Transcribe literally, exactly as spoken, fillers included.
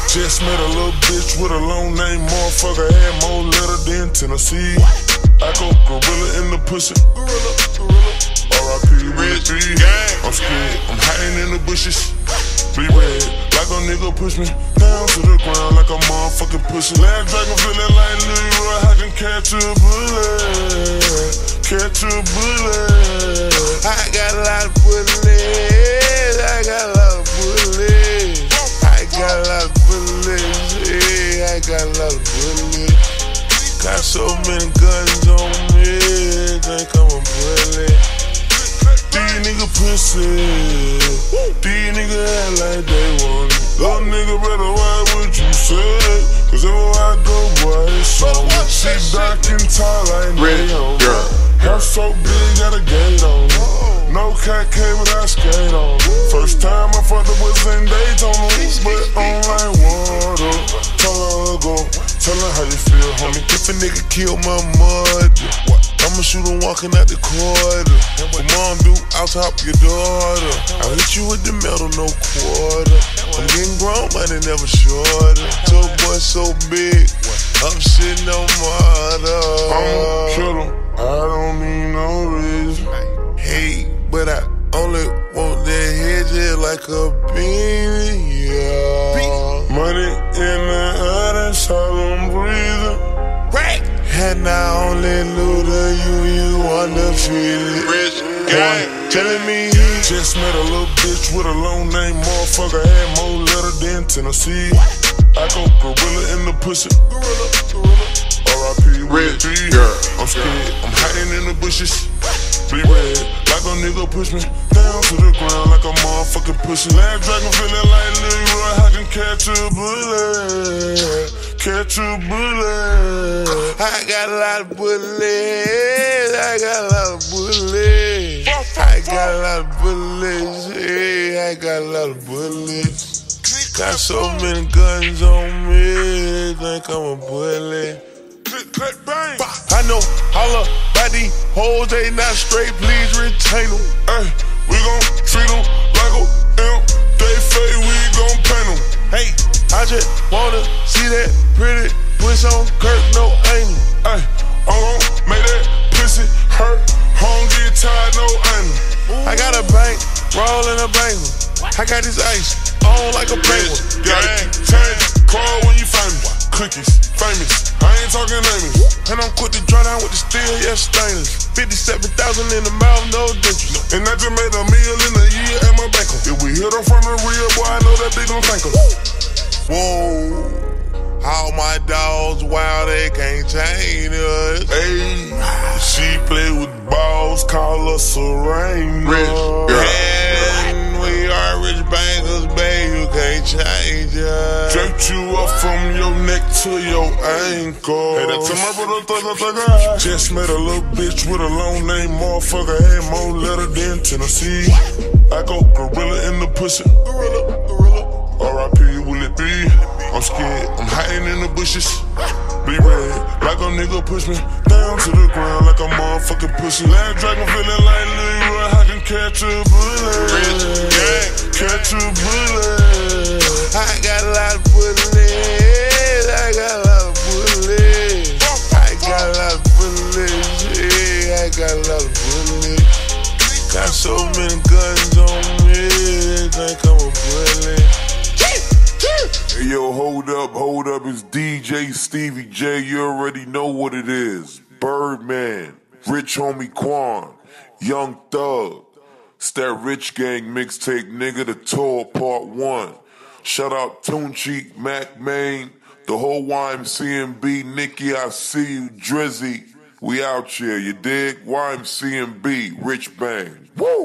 Just met a little bitch with a long name, motherfucker had more letter than Tennessee. I go gorilla in the pussy, gorilla, gorilla. R I P Rich B. I'm scared, I'm hiding in the bushes. Be red, like a nigga push me down to the ground like a motherfucking pussy. Last dragon feeling like Leroy, I can catch a bullet, catch a bullet. I got a lot of bullets, I got a lot of bullets. I got a lot of bullets, yeah, I got a lot of bullets. Got so many guns on me, think I'm a bullet. These nigga pussy, these nigga act like they want it. Little nigga better watch what you say, cause everywhere I go, boy, it's on me. She dark and tall like Naomi. Hair so big, got a gate on me. No cat K, but I skate on me. First time I fucked up was in Daytona, but on like water. Tell her go, tell her how you feel, homie. If a nigga kill my mother, I'ma shoot him walking out the quarter. What mom do, I'll top your daughter. I'll hit you with the metal, no quarter. I'm getting grown, but it never shorter. Tough boy so big, I'm sitting on mother. I'ma kill him, I don't need no reason. Hey, but I only want that head just like a beanie, yeah. Money in the air, that's all I'm breathing. And I only knew the you, you undefeated. Rich gang, telling me he just met a little bitch with a long name, motherfucker had more letter than Tennessee. I go gorilla in the pussy, gorilla, gorilla. R I P Rich B. I'm scared, I'm hiding in the bushes. Be red, like a nigga push me down to the ground like a motherfucking pussy. Last dragon feeling like Leroy, I can catch a bullet, catch a bullet. I got a lot of bullets, I got a lot of bullets. I got a lot of bullets, yeah, I got a lot of bullets. Got so many guns on me, think I'm a bullet. I know all about these hoes, they not straight, please retain them. Ay, we gon' treat them like a imp, they fake, we gon' paint them. Hey, I just wanna see that pretty pussy on Kirk, no anal. Ay, I'm gon' make that pussy hurt, home get tired, no anal. I got a bank, roll in a banger. I got this ice on like a penguin. Gotta keep change, call when you find me. Cookies, famous, I ain't talking names. And I'm quick to draw down with the steel, yeah, stainless. fifty-seven thousand in the mouth, no dentures. And I just made a meal in a year at my bank. If we hit her from the real, boy, I know that bitch gon' thank us. Whoa, all my dogs wild, they can't change us. Hey, she play with balls, call us a rain. And we are rich bankers, babe, you can't change us. Draped you up from your neck to your ankle. Hey, that's my brother, thugger, thugger. Just met a little bitch with a long name, motherfucker had more letter than Tennessee. I go gorilla in the pussy, gorilla, gorilla. R I P will it be? I'm scared, I'm hiding in the bushes. Be red, like a nigga push me down to the ground like a motherfucking pussy. Last dragon feeling like Leroy, I can catch a bullet, catch a bullet. I got a lot of bullets, I got a lot of bullets. I got a lot of bullets, yeah, I got a lot of bullets. Got so many guns on me, think I'm a bullet. Hey yo, hold up, hold up, it's D J Stevie J, you already know what it is. Birdman, Rich Homie Quan, Young Thug. It's that Rich Gang mixtape, nigga, the tour, part one. Shout out Toon Cheek, Mac Main, the whole Y M C M B, Nikki, I see you, Drizzy. We out here, you dig? Y M C M B, Rich Bang. Woo!